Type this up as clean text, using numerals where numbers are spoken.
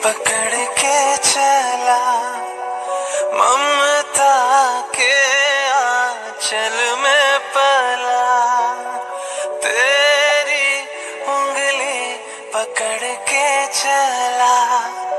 पकड़ के चला, ममता के आंचल में पला, तेरी उंगली पकड़ के चला।